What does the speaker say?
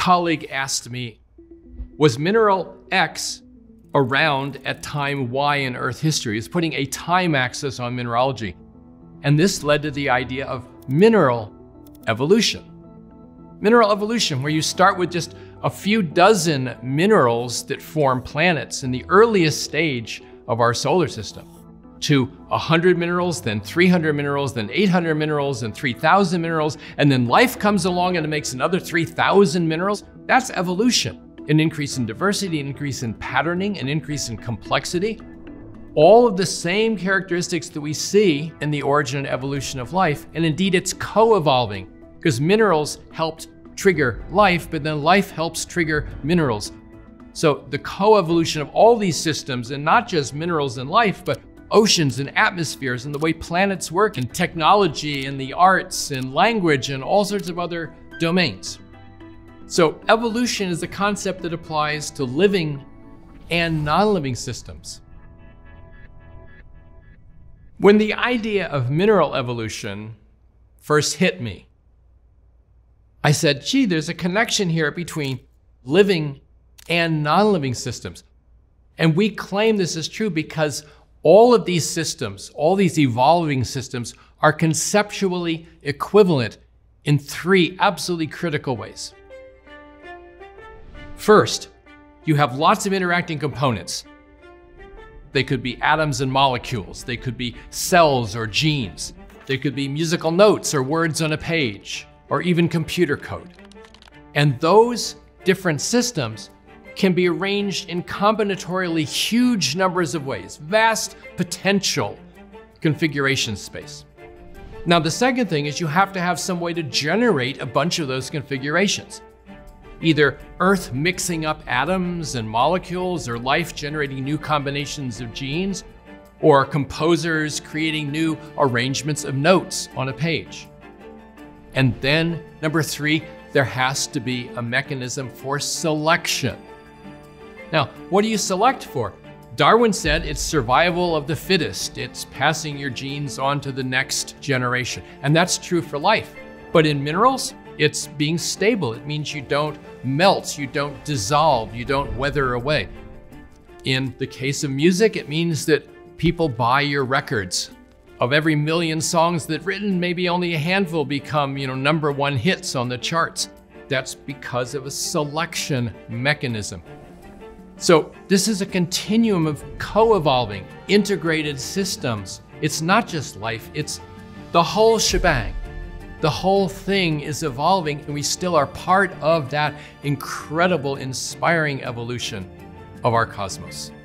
colleague asked me, was mineral X around at time Y in Earth history? He's putting a time axis on mineralogy. And this led to the idea of mineral evolution. Mineral evolution, where you start with just a few dozen minerals that form planets in the earliest stage of our solar system, to 100 minerals, then 300 minerals, then 800 minerals, and 3,000 minerals, and then life comes along and it makes another 3,000 minerals. That's evolution. An increase in diversity, an increase in patterning, an increase in complexity. All of the same characteristics that we see in the origin and evolution of life, and indeed it's co-evolving, because minerals helped trigger life, but then life helps trigger minerals. So the co-evolution of all these systems, and not just minerals and life, but oceans and atmospheres and the way planets work, and technology and the arts and language and all sorts of other domains. So evolution is a concept that applies to living and non-living systems. When the idea of mineral evolution first hit me, I said, gee, there's a connection here between living and non-living systems. And we claim this is true because all of these systems, all these evolving systems, are conceptually equivalent in three absolutely critical ways. First, you have lots of interacting components. They could be atoms and molecules. They could be cells or genes. They could be musical notes or words on a page, or even computer code. And those different systems can be arranged in combinatorially huge numbers of ways, vast potential configuration space. Now, the second thing is you have to have some way to generate a bunch of those configurations. Either Earth mixing up atoms and molecules, or life generating new combinations of genes, or composers creating new arrangements of notes on a page. And then, number three, there has to be a mechanism for selection. Now, what do you select for? Darwin said it's survival of the fittest. It's passing your genes on to the next generation. And that's true for life. But in minerals, it's being stable. It means you don't melt, you don't dissolve, you don't wither away. In the case of music, it means that people buy your records. Of every million songs that written, maybe only a handful become, #1 hits on the charts. That's because of a selection mechanism. So this is a continuum of co-evolving, integrated systems. It's not just life, it's the whole shebang. The whole thing is evolving, and we still are part of that incredible, inspiring evolution of our cosmos.